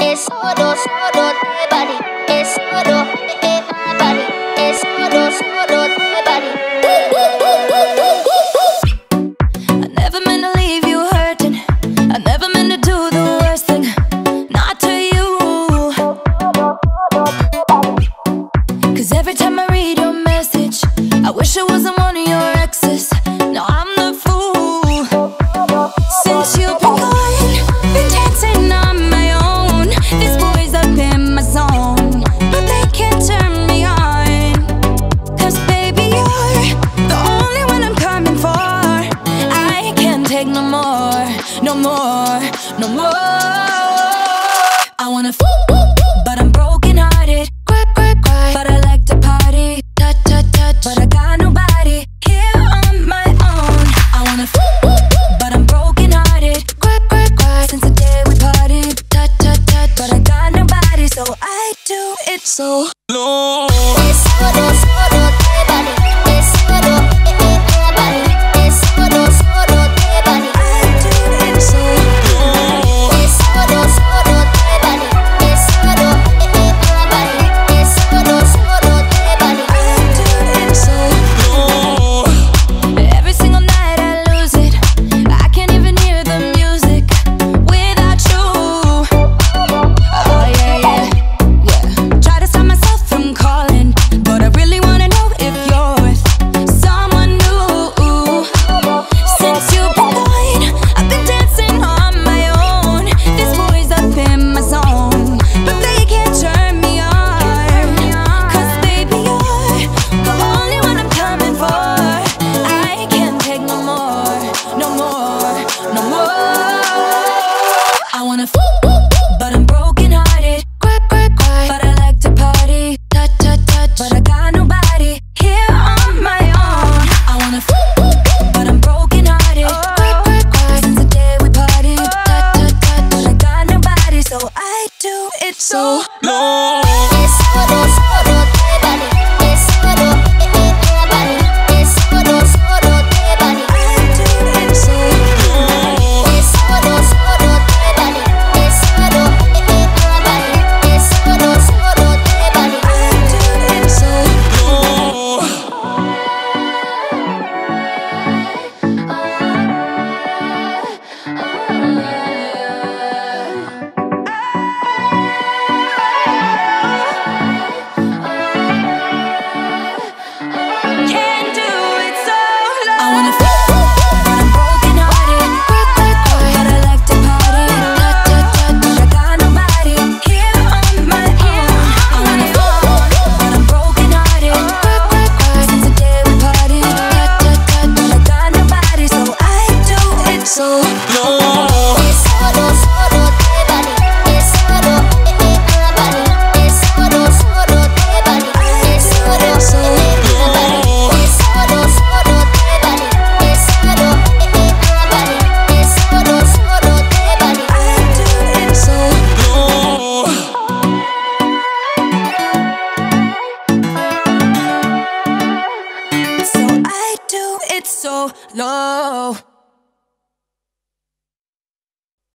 es solo, solo de body, es solo, body, es solo, solo de body. I never meant to leave you hurting. I never meant to do the worst thing, not to you. 'Cause every time I read your message, I wish it wasn't one of your exes. No, I'm the fool. Since you've been gone, been dancing on my own. This boy's up in my zone, but they can't turn me on. 'Cause baby, you're the only one I'm coming for. I can't take no more, no more, no more. I wanna but I'm broken hearted. Cry, cry, cry, but I like to party. Touch, touch, touch, but I got nobody here on my own. I wanna but I'm broken hearted. Cry, cry, cry, since the day we partied. Touch, touch, touch, but I got nobody, so I do it so low. Es solo, solo de body, es solo, body, es solo, solo de body. I do it so low. Es solo, solo de body, es solo, body, es solo, solo de body. I do it so low. Every single night I lose it. I can't even hear the music without you. Oh yeah, yeah, yeah. Try to stop myself from calling, but I really wanna know if you're with someone new. Since you've been gone, I've been dancing on my own. This boy's up in my zone, but they can't turn me on. 'Cause baby, you're the only one I'm coming for. I can't take no more, no more, no more. I wanna but I'm broken hearted. Cry, cry, cry, but I like to party. Touch, touch, touch, but I got nobody here on my own. I wanna but I'm broken hearted. Cry, cry, cry, since the day we partied. Touch, touch, touch, but I got nobody, so I do it so low. Es solo, solo de body, es solo, body, es solo, solo de body. I do it so low. Es solo, solo de body, es solo, body, es solo, solo de body. I do it so low. Can't do it so low. I wanna but I'm broken hearted. Cry, cry, cry, but I like to party. Touch, touch, touch, but I got nobody here on my own. I wanna but I'm broken hearted. Cry, cry, cry, since the day we partied. Touch, touch, touch, but I got nobody, so I do it so low. Es solo, solo de body, es solo, body, es solo, solo de body, es solo, solo de body, es solo, solo de body, es solo, body, es solo, solo de body. I do it so low. So I do it so low.